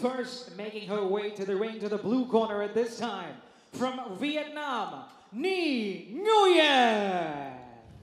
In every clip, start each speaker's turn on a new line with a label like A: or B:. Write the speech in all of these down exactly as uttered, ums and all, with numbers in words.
A: First, making her way to the ring to the blue corner at this time, from Vietnam, Nhi Nguyen.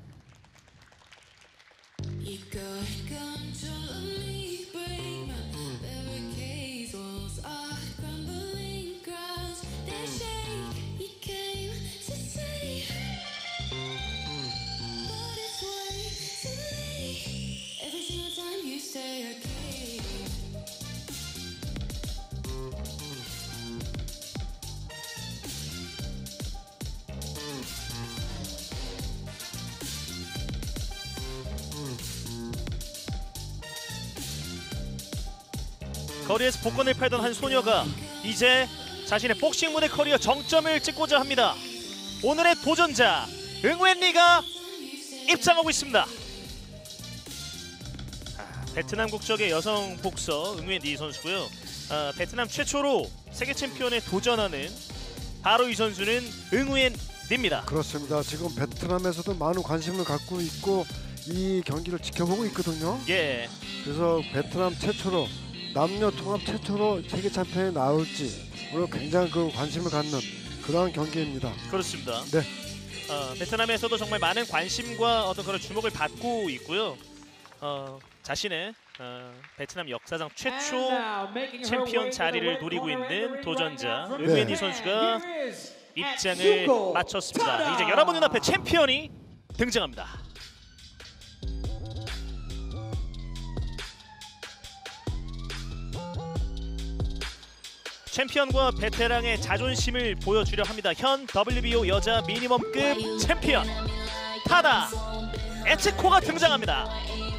B: 거리에서 복권을 팔던 한 소녀가 이제 자신의 복싱문의 커리어 정점을 찍고자 합니다. 오늘의 도전자 응웬리가 입장하고 있습니다. 아, 베트남 국적의 여성 복서 응웬리 선수고요. 아, 베트남 최초로 세계 챔피언에 도전하는 바로 이 선수는 응웬리입니다.
C: 그렇습니다. 지금 베트남에서도 많은 관심을 갖고 있고 이 경기를 지켜보고 있거든요.
B: 예.
C: 그래서 베트남 최초로 남녀 통합 최초로 세계 챔피언에 나올지 오늘 굉장히 그 관심을 갖는 그러한 경기입니다.
B: 그렇습니다.
C: 네.
B: 어, 베트남에서도 정말 많은 관심과 어떤 그런 주목을 받고 있고요. 어, 자신의 어, 베트남 역사상 최초 챔피언 자리를 노리고 있는 도전자 응웬리
C: 네.
B: 선수가 입장을 마쳤습니다. 이제 여러분 눈앞에 챔피언이 등장합니다. 챔피언과 베테랑의 자존심을 보여주려 합니다. 현 더블유비오 여자 미니멈급 챔피언 타다 에츠코가 등장합니다.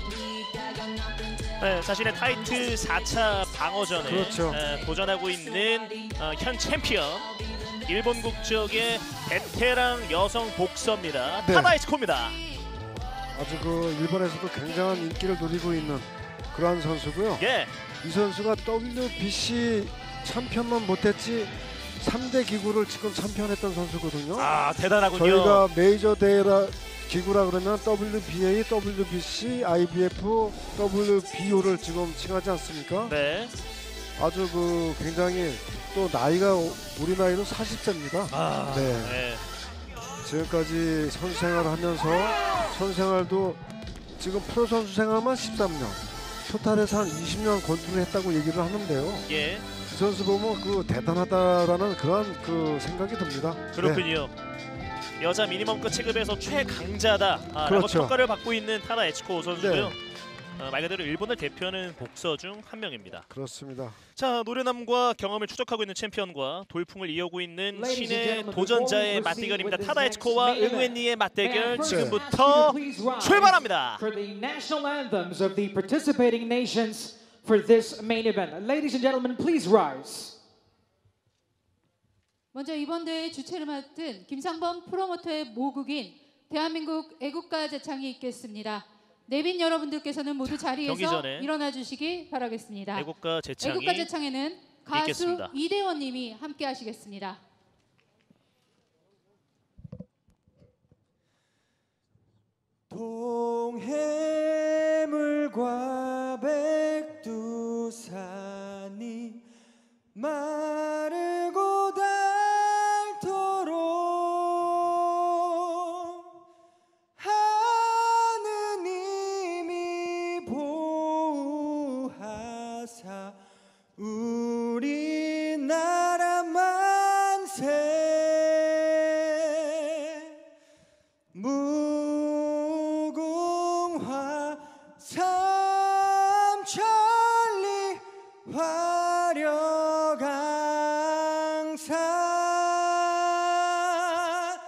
B: 네, 자신의 타이틀 사 차 방어전에
C: 그렇죠.
B: 에, 도전하고 있는 어, 현 챔피언 일본 국적의 베테랑 여성 복서입니다.
C: 네.
B: 타다 에츠코입니다.
C: 아주 그 일본에서도 굉장한 인기를 누리고 있는 그러한 선수고요.
B: 예.
C: 이 선수가 더블유비씨 챔피언만 못했지 삼 대 기구를 지금 챔피언했던 선수거든요.
B: 아, 대단하군요.
C: 저희가 메이저 대회라 기구라 그러면 더블유비에이, 더블유비씨, 아이비에프, 더블유비오를 지금 칭하지 않습니까?
B: 네.
C: 아주 그 굉장히 또 나이가 우리 나이로 사십 세입니다.
B: 아,
C: 네.
B: 네.
C: 지금까지 선수 생활을 하면서 선수 생활도 지금 프로 선수 생활만 십삼 년, 토탈에서 한 이십 년 권투를 했다고 얘기를 하는데요.
B: 예.
C: 그 선수 보면 그 대단하다라는 그런 그 생각이 듭니다.
B: 그렇군요. 네. 여자 미니멈급 체급에서 최강자다 아,
C: 그렇죠.
B: 라고 평가를 받고 있는 타다 에츠코 선수고요.
C: 네.
B: 어, 말 그대로 일본을 대표하는 복서 중 한 명입니다.
C: 그렇습니다.
B: 자, 노련함과 경험을 추적하고 있는 챔피언과 돌풍을 이어오고 있는
A: Ladies and
B: 신의
A: gentlemen,
B: 도전자의
A: before we proceed
B: 맞대결입니다.
A: with
B: 타다
A: this
B: 에츠코와
A: next main
B: 응웬리의 맞대결
A: May I first
B: 지금부터
A: ask you to please rise
B: 출발합니다.
A: For the national anthems of the participating nations for this main event. Ladies and gentlemen, please rise.
D: 먼저 이번 대회 주최를 맡은 김상범 프로모터의 모국인 대한민국 애국가 제창이 있겠습니다. 내빈 여러분들께서는 모두 자리에서 일어나 주시기 바라겠습니다.
B: 애국가 제창이
D: 애국가 제창에는 가수
B: 있겠습니다.
D: 이대원 님이 함께 하시겠습니다.
E: 동해물과 백두산이 마르고 닳도록 하느님이 보호하사 우리나라 만세 무궁화 삼천리 화려강사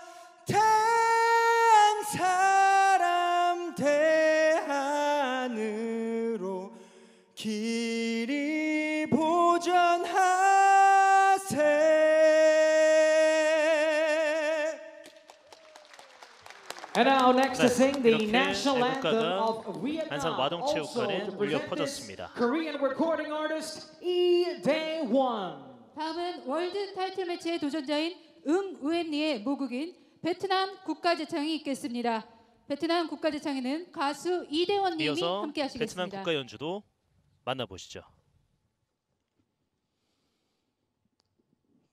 E: 태안 사람 대한으로 길이 보전하세.
A: And now next to
B: 네,
A: sing the
B: 이렇게
A: national anthem
B: 애국가가
A: of Vietnam.
B: 안산 와동체육관에
A: Also to
B: 울려
A: present this
B: 퍼졌습니다.
A: Korean recording artist Lee Dae-won.
D: 다음은 월드 타이틀 매치의 도전자인 응우엔리의 모국인 베트남 국가제창이 있겠습니다. 베트남 국가제창에는 가수 이대원 님이
B: 이어서
D: 함께 하시겠습니다.
B: 베트남 국가 연주도 만나보시죠.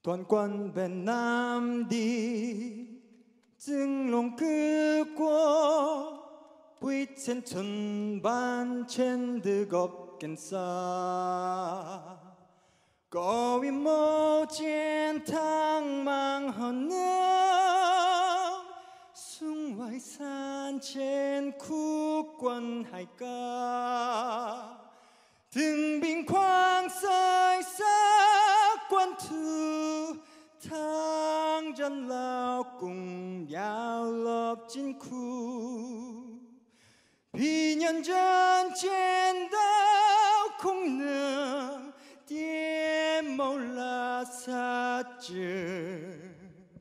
E: quan quan bên Nam đi dừng lòng cứ qua quy trên chân ban trên từ góc gần xa có vì một chiến thắng mang hơn nữa xung quanh san trên khu quân hải ca từng bình khoáng soi sắc quân thư thang dân lao cùng nhau lập chiến khu vì nhân dân trên đảo không nương tiếng màu lá xa trường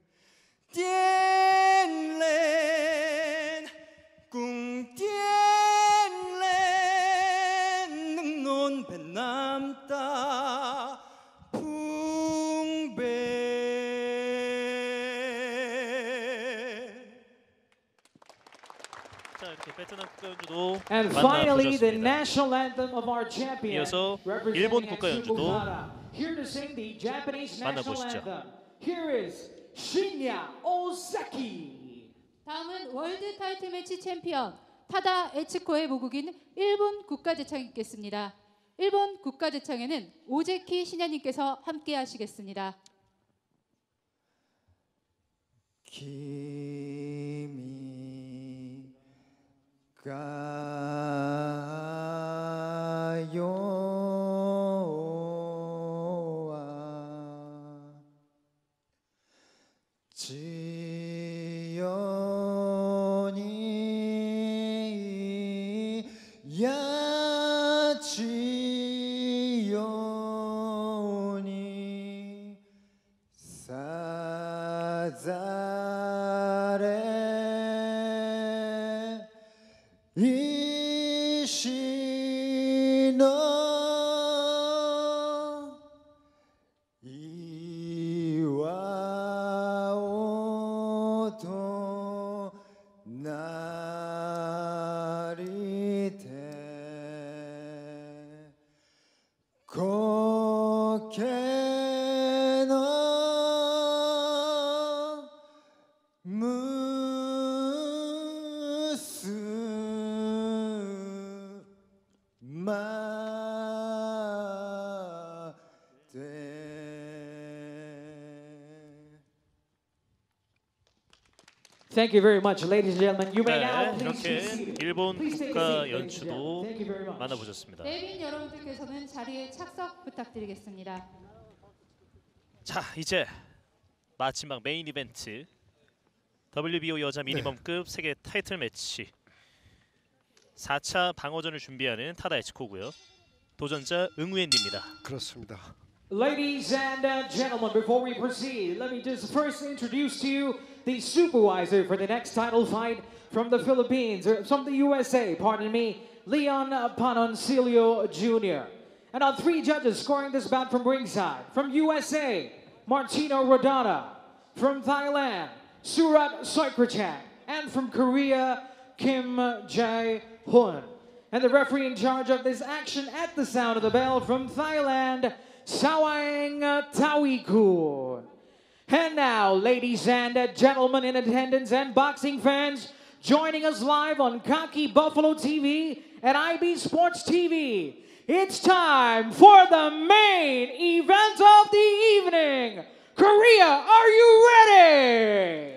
E: tiến lên cùng tiến lên nâng nôn bên Nam ta phung bề.
B: 자, 이렇게 베트남 국가연주도
A: And finally, the
B: 만나보셨습니다.
A: national anthem of our champion,
B: 이어서
A: representing
B: 일본
A: Atsumo
B: 국가연주도
A: Hara. Here to sing the Japanese national
B: 만나보시죠.
A: anthem. Here is Shinya Ozaki.
D: 다음은 월드 타이틀 매치 챔피언 타다 에츠코의 모국인 일본 국가제창이 있겠습니다. 일본 국가제창에는 오제키 신야님께서 함께 하시겠습니다.
E: kimi
A: Thank you very much, ladies and gentlemen. You may now
B: 네,
A: please be
B: 이렇게
A: seated.
B: 일본
A: Please take a
B: 국가
A: seat, ladies and gentlemen.
B: 연주도
A: Thank you very much.
B: 만나보셨습니다.
D: 내빈 여러분들께서는 자리에 착석 부탁드리겠습니다.
B: 자, 이제 마지막 메인 이벤트 더블유비오 여자 미니멈급 세계 타이틀 매치 사 차 방어전을 준비하는 타다 에치코고요. 도전자 응우엔입니다.
C: 그렇습니다.
A: Ladies and uh, gentlemen, before we proceed, let me just first introduce to you the supervisor for the next title fight from the Philippines, or from the U S A, pardon me, Leon Panoncillo Junior And our three judges scoring this bout from ringside, from U S A, Martino Rodana, from Thailand, Surat Soikrachak, and from Korea, Kim Jae-hoon. And the referee in charge of this action at the sound of the bell from Thailand, Sawang Tawiku. And now, ladies and gentlemen in attendance and boxing fans, joining us live on Kaki Buffalo T V and I B Sports T V, it's time for the main event of the evening. Korea, are you ready?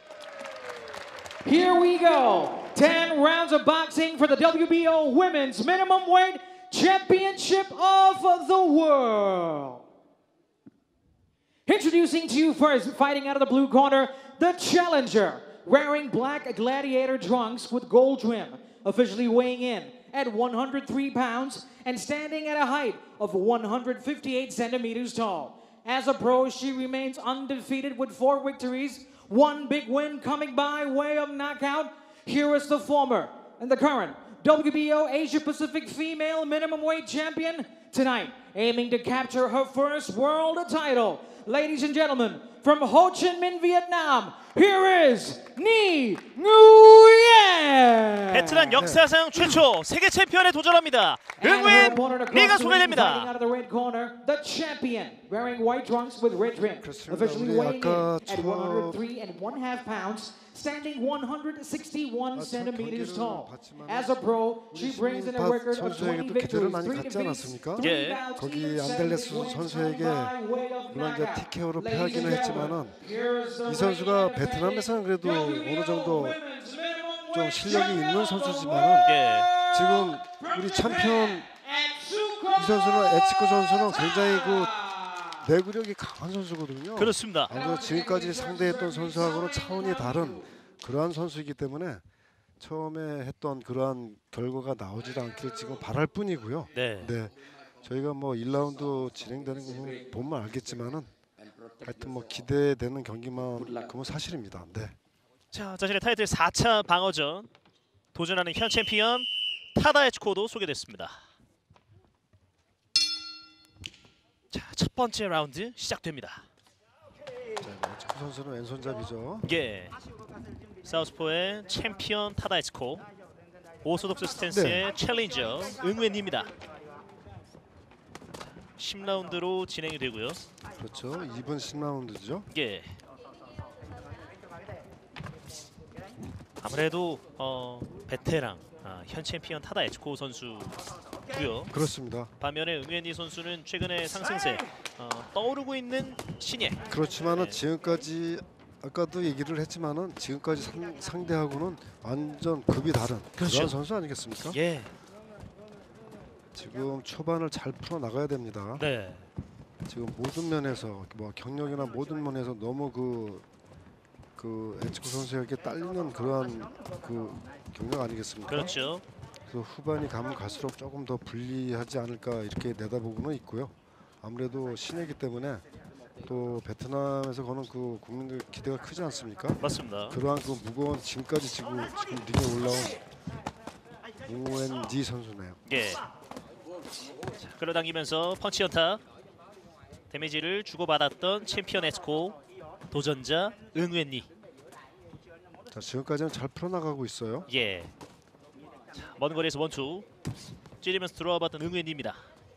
A: Here we go. ten rounds of boxing for the W B O Women's Minimum Weight Championship of the World. Introducing to you first, fighting out of the blue corner, the challenger, wearing black gladiator trunks with gold trim, officially weighing in at one hundred three pounds and standing at a height of one hundred fifty-eight centimeters tall. As a pro, she remains undefeated with four victories, one big win coming by way of knockout. Here is the former and the current W B O Asia Pacific Female Minimum Weight Champion tonight aiming to capture her first world title. Ladies and gentlemen, from Ho Chi Minh, Vietnam, here is Ni Nguyen.
B: 베트남 역사상 최초 세계 챔피언에 도전합니다. 응우엔 리가 소개됩니다.
A: Out of the red corner, the champion, wearing white trunks with red trim, officially weighing in at one hundred three and one half pounds, standing one hundred sixty-one centimeters tall. As a pro, she brings in a record of twenty victories, three defeats, three bouts,
C: 거기 안델레스 선수에게 물론 이제 티케오로 패하기는 했지만은 이 선수가 베트남에서는 그래도 어느 정도 좀 실력이 있는 선수지만은
B: 예.
C: 지금 우리 챔피언 이 선수는 에치코 선수는 굉장히 그 내구력이 강한 선수거든요.
B: 그렇습니다.
C: 아무래도 지금까지 상대했던 선수하고는 차원이 다른 그러한 선수이기 때문에 처음에 했던 그러한 결과가 나오지 않길 지금 바랄 뿐이고요.
B: 네.
C: 네. 저희가 뭐 일 라운드 진행되는 거 보면 알겠지만은 하여튼 뭐 기대되는 경기만 그건 사실입니다. 네.
B: 자, 자신의 타이틀 사 차 방어전 도전하는 현 챔피언 타다 에치코도 소개됐습니다. 자, 첫 번째 라운드 시작됩니다.
C: 자, 에치코 선수는 왼손잡이죠.
B: 예. 사우스포의 챔피언 타다 에치코, 오소독스 스탠스의
C: 네.
B: 챌린저 응웬입니다. 십 라운드로 진행이 되고요.
C: 그렇죠. 이 분 십 라운드죠.
B: 예. 아무래도 어, 베테랑 아, 현 챔피언 타다 에치코 선수고요.
C: 그렇습니다.
B: 반면에 응웬이 선수는 최근에 상승세 어, 떠오르고 있는 신예.
C: 그렇지만은
B: 네.
C: 지금까지 아까도 얘기를 했지만은 지금까지 상, 상대하고는 완전 급이 다른
B: 그렇죠.
C: 그런 선수 아니겠습니까?
B: 예.
C: 지금 초반을 잘 풀어 나가야 됩니다.
B: 네.
C: 지금 모든 면에서 뭐 경력이나 모든 면에서 너무 그, 그 에치코 선수에게 딸리는 그러한 그 경력 아니겠습니까?
B: 그렇죠.
C: 그래서 후반이 가면 갈수록 조금 더 불리하지 않을까 이렇게 내다보고는 있고요. 아무래도 신예기 때문에 또 베트남에서 거는 그 국민들 기대가 크지 않습니까?
B: 맞습니다.
C: 그러한 그 무거운 지금까지 지금 지금 링에 올라온 오엔지 선수네요.
B: 예. 자, 끌어당기면서 펀치 연타. 데미지를 주고받았던 챔피언 에치코, 도전자 응웬니.
C: 자, 지금까지는 잘 풀어나가고 있어요.
B: 예. 자, 먼 거리에서 원투 찌르면서 들어와봤던 응웬니입니다.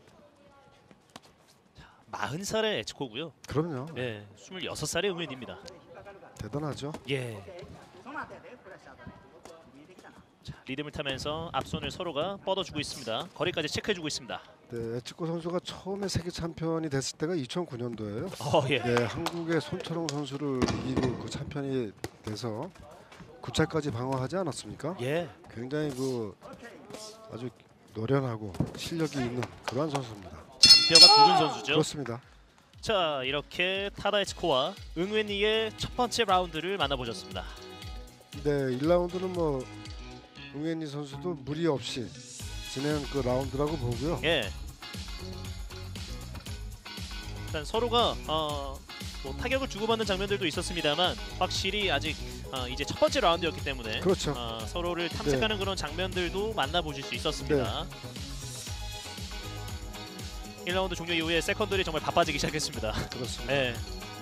B: 마흔 살의 에치코고요.
C: 그럼요.
B: 예, 스물여섯 살의 응웬입니다.
C: 대단하죠.
B: 예. 자, 리듬을 타면서 앞손을 서로가 뻗어주고 있습니다. 거리까지 체크해주고 있습니다.
C: 네, 에치코 선수가 처음에 세계 챔피언이 됐을 때가 이천구 년도예요.
B: 어, 예.
C: 네, 한국의 손철웅 선수를 이기고 그 챔피언이 돼서 구 차까지 방어하지 않았습니까?
B: 예.
C: 굉장히 그 아주 노련하고 실력이 있는 그러한 선수입니다.
B: 잔뼈가 굵은 선수죠.
C: 그렇습니다.
B: 자, 이렇게 타다 에치코와 응웬니의 첫 번째 라운드를 만나보셨습니다.
C: 네, 일 라운드는 뭐 응웬니 선수도 무리 없이 진행 그 라운드라고 보고요.
B: 예. 일단 서로가 어, 뭐 타격을 주고받는 장면들도 있었습니다만 확실히 아직 어, 이제 첫 번째 라운드였기 때문에
C: 그렇죠.
B: 어, 서로를 탐색하는 그런 장면들도 만나보실 수 있었습니다. 일 라운드 종료 이후에 세컨들이 정말 바빠지기 시작했습니다.
C: 그렇습니다.
B: 예.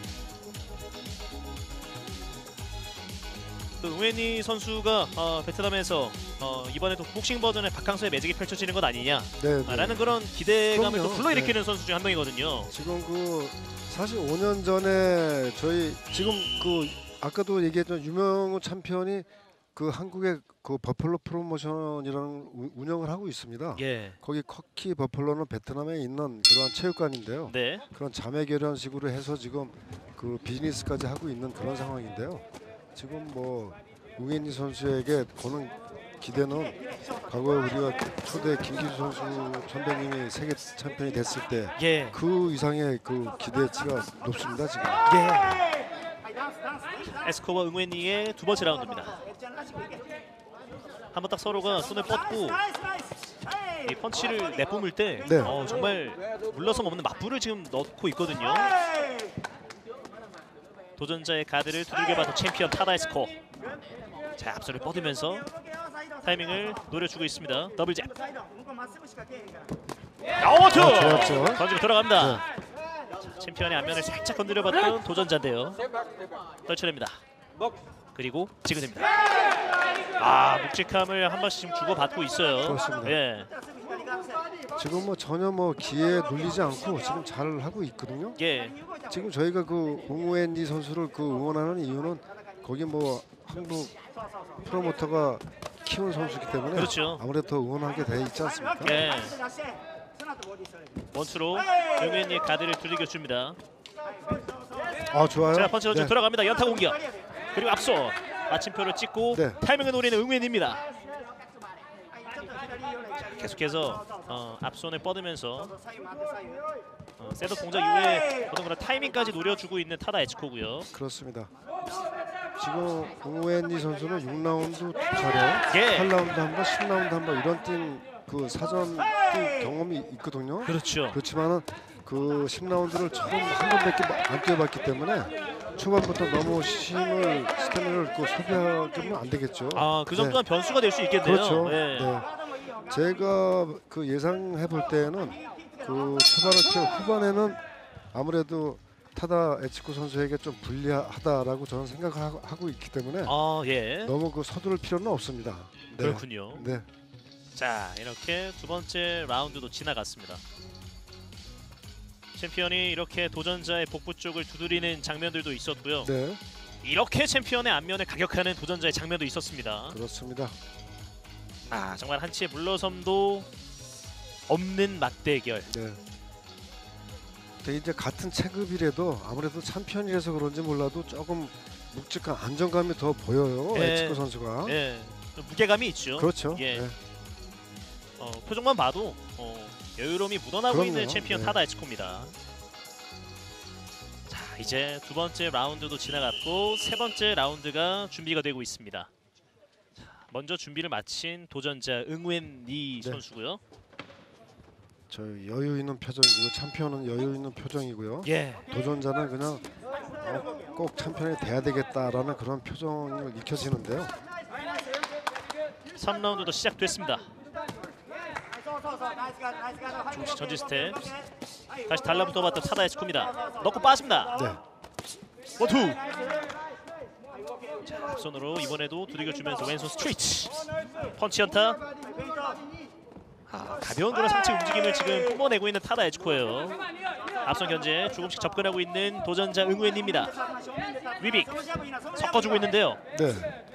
B: 또 응웬니 선수가 어, 베트남에서 어, 이번에도 복싱 버전의 박항서의 매직이 펼쳐지는 것 아니냐
C: 네, 네.
B: 라는 그런 기대감을
C: 그럼요.
B: 또 불러일으키는
C: 네.
B: 선수 중 한 명이거든요.
C: 지금 그 사실 오 년 전에 저희 지금 그 아까도 얘기했던 유명한 챔피언이 그 한국의 그 버펄로 프로모션이라는 우, 운영을 하고 있습니다.
B: 예.
C: 거기 커키 버펄로는 베트남에 있는 그런 체육관인데요.
B: 네.
C: 그런 자매 결연식으로 해서 지금 그 비즈니스까지 하고 있는 그런 상황인데요. 지금 뭐 응웬니 선수에게 거는 기대는 과거에 우리가 초대 김기수 선수 선배님이 세계 챔피언이 됐을 때 그
B: 예.
C: 이상의 그 기대치가 높습니다 지금.
B: 예. 에스코와 응웬니의 두 번째 라운드입니다. 한번 딱 서로가 손을 뻗고 이 펀치를 내뿜을 때
C: 네.
B: 어, 정말 물러섬 없는 맞불을 지금 넣고 있거든요. 도전자의 가드를 두들겨봐도 챔피언 타다 에스코. 자, 앞손을 뻗으면서 타이밍을 노려주고 있습니다. 더블 잽. 어워투
C: 아, 좋았죠.
B: 던지고 들어갑니다.
C: 네.
B: 자, 챔피언의 앞면을 살짝 건드려봤던 도전자인데요. 떨쳐냅니다. 그리고 지그됩니다. 아, 묵직함을 한 번씩 지금 주고받고 있어요.
C: 그렇습니다.
B: 예.
C: 지금 뭐 전혀 뭐 기회에 눌리지 않고 지금 잘 하고 있거든요.
B: 예.
C: 지금 저희가 그 웅웬리 선수를 그 응원하는 이유는 거기 뭐 한국 프로모터가 키운 선수이기 때문에
B: 그렇죠.
C: 아무래도 더 응원하게 돼 있지 않습니까?
B: 예. 원투로 응웬리의 가드를 두들겨 줍니다.
C: 아 좋아요.
B: 자, 펀치 던져
C: 네.
B: 들어갑니다. 연타 공격. 그리고 앞서 마침표를 찍고
C: 네.
B: 타이밍을 노리는 응웬입니다. 계속해서 어, 앞손을 뻗으면서 어, 셋업 동작 이후에 어떤 그런 타이밍까지 노려주고 있는 타다 에치코고요.
C: 그렇습니다. 지금 웅웬리 선수는 육 라운드 두 차례,
B: 예.
C: 팔 라운드 한 번, 십 라운드 한 번 이런 뛴 그 사전 뛴 경험이 있거든요.
B: 그렇죠.
C: 그렇지만은 그 십 라운드를 처음 한 번밖에 안 뛰어봤기 때문에 초반부터 너무 힘을 스태미나를 그 소비하면 안 되겠죠.
B: 아, 그
C: 네.
B: 정도는 변수가 될 수 있겠네요.
C: 그렇죠.
B: 네.
C: 네. 제가 그 예상해 볼 때는 그 초반을 채 후반에는 아무래도 타다 에치코 선수에게 좀 불리하다라고 저는 생각하고 있기 때문에
B: 아, 예.
C: 너무 그 서두를 필요는 없습니다. 네.
B: 그렇군요.
C: 네.
B: 자, 이렇게 두 번째 라운드도 지나갔습니다. 챔피언이 이렇게 도전자의 복부 쪽을 두드리는 장면들도 있었고요.
C: 네.
B: 이렇게 챔피언의 앞면을 가격하는 도전자의 장면도 있었습니다.
C: 그렇습니다.
B: 아, 정말 한치의 물러섬도 없는 맞대결.
C: 네. 근데 이제 같은 체급이라도 아무래도 챔피언이라서 그런지 몰라도 조금 묵직한 안정감이 더 보여요.
B: 네.
C: 에치코 선수가.
B: 예, 좀 무게감이 있죠.
C: 그렇죠.
B: 예.
C: 네.
B: 어, 표정만 봐도 어, 여유로움이 묻어나고
C: 그럼요.
B: 있는 챔피언
C: 네.
B: 타다 에치코입니다. 자, 이제 두 번째 라운드도 지나갔고 세 번째 라운드가 준비가 되고 있습니다. 자, 먼저 준비를 마친 도전자 응웬리
C: 네.
B: 선수고요.
C: 저 여유 있는 표정이고요. 챔피언은 여유 있는 표정이고요.
B: 예.
C: 도전자는 그냥 어, 꼭 챔피언이 돼야 되겠다라는 그런 표정이 익혀지는데요.
B: 삼 라운드도 시작됐습니다. 중시 전지 스텝. 다시 달라붙어봤던 타다 에치코입니다. 넣고 빠집니다.
C: 네.
B: 원투. 자, 앞손으로 이번에도 두들겨주면서 왼손 스트레이트. 펀치 연타. 아, 가벼운 그런 상체 움직임을 지금 뿜어내고 있는 타다 에치코예요. 앞선 견제 조금씩 접근하고 있는 도전자 응웬입니다. 위빅 섞어주고 있는데요.
C: 네.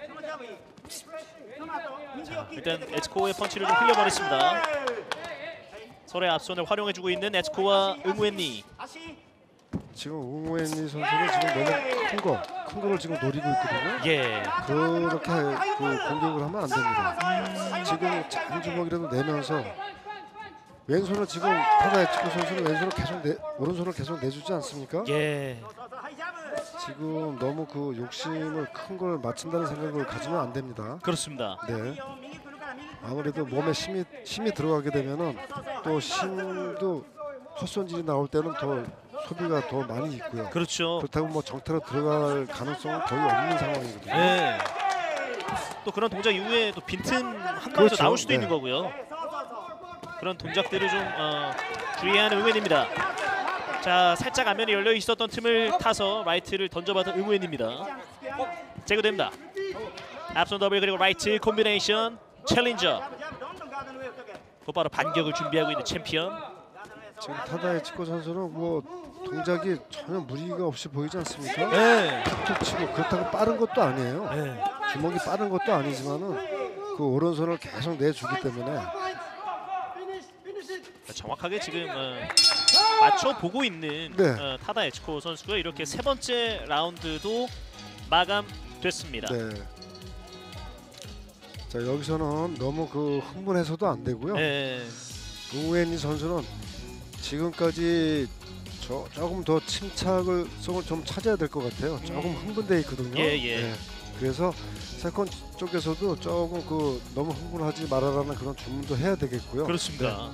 B: 자, 일단 에치코의 펀치를 좀 흘려버렸습니다. 서로의 앞손을 활용해주고 있는 에치코와 응웬리.
C: 지금 웅웬리 선수는 지금 너무 큰 거, 큰 거를 지금 노리고 있거든요.
B: 예.
C: 그렇게 그 공격을 하면 안 됩니다. 지금 작은 주먹이라도 내면서 왼손을 지금 타다 에치코 선수는 왼손을 계속 내, 오른손을 계속 내주지 않습니까?
B: 예.
C: 지금 너무 그 욕심을 큰 걸 맞춘다는 생각을 가지면 안 됩니다.
B: 그렇습니다.
C: 네. 아무래도 몸에 힘이 힘이 들어가게 되면은 또 힘도 헛손질이 나올 때는 더 소비가 더 많이 있고요.
B: 그렇죠.
C: 그렇다고 뭐 정타로 들어갈 가능성은 거의 없는 상황이거든요.
B: 네. 또 그런 동작 이후에 또 빈틈 한가운데
C: 그렇죠.
B: 나올 수도
C: 네.
B: 있는 거고요. 그런 동작들을 좀 어, 주의하는 응웬입니다. 자, 살짝 앞면이 열려 있었던 틈을 타서 라이트를 던져받은 응웬입니다. 제거됩니다. 앞손 더블 그리고 라이트 콤비네이션 챌린저. 곧바로 반격을 준비하고 있는 챔피언.
C: 지금 타다 에치코 선수는 뭐 동작이 전혀 무리가 없이 보이지 않습니까?
B: 네.
C: 툭툭 치고 그렇다고 빠른 것도 아니에요.
B: 네.
C: 주먹이 빠른 것도 아니지만은 그 오른손을 계속 내주기 때문에
B: 정확하게 지금 어, 맞춰 보고 있는
C: 네.
B: 어, 타다 에치코 선수가 이렇게 세 번째 라운드도 마감됐습니다.
C: 네. 자 여기서는 너무 그 흥분해서도 안 되고요.
B: 네.
C: 웅웬리 선수는 지금까지 저, 조금 더 침착을 성을 좀 찾아야 될 것 같아요. 조금 흥분돼 있거든요.
B: 예, 예.
C: 네. 그래서 세컨 쪽에서도 조금 그 너무 흥분하지 말아라는 그런 주문도 해야 되겠고요.
B: 그렇습니다.